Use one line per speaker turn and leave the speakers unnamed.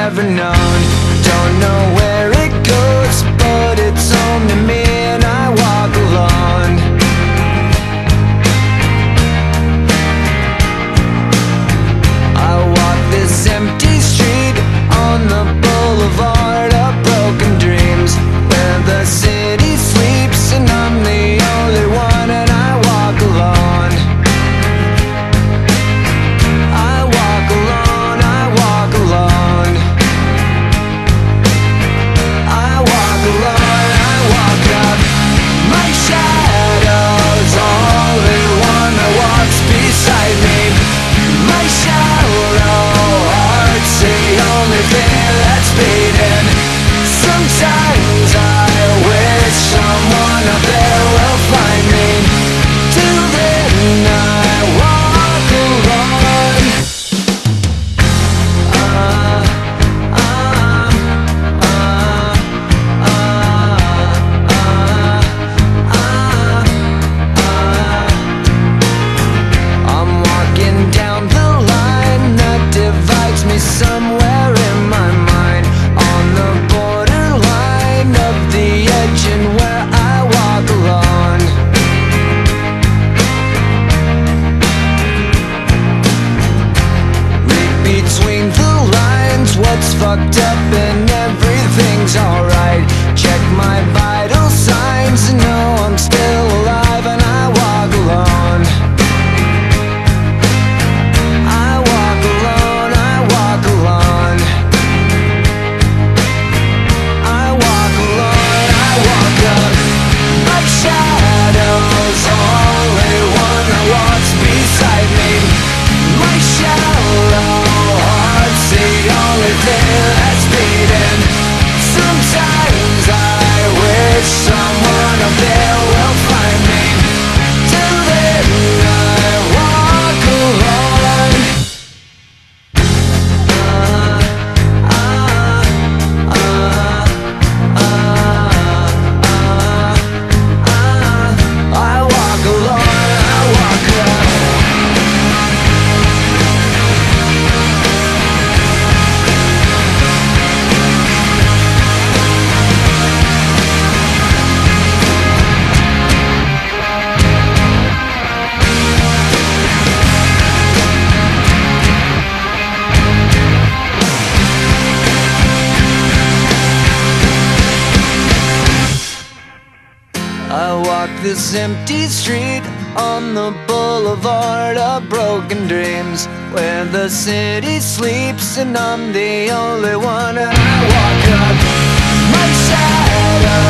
never known. Don't know where it goes, but it's home to me, and I walk alone. I walk this empty street on the boulevard of broken dreams, where the city sleeps and I'm the only one, and I walk alone. I walk alone, I walk alone. I walk alone, I walk up. My shadow's only one that walks beside me. My shallow heart's the only thing that's beating. Sometimes I wish someone up there will find me. Till then I walk alone. I'm walking down the line that divides me somewhere in my mind, on the borderline of the edge and where I walk alone. Read between the lines what's fucked up and everything's alright. Check my vital signs and know I'm still alive, and I walk alone. I walk alone, I walk alone. I walk alone, I walk up. My shadow's only one that walks beside me. My shallow heart's the only thing that's beating. Sometimes I wish someone up there will find me. Till then I walk alone. I walk alone, I walk up. I walk this empty street on the boulevard of broken dreams, where the city sleeps and I'm the only one, and I walk up. My shadow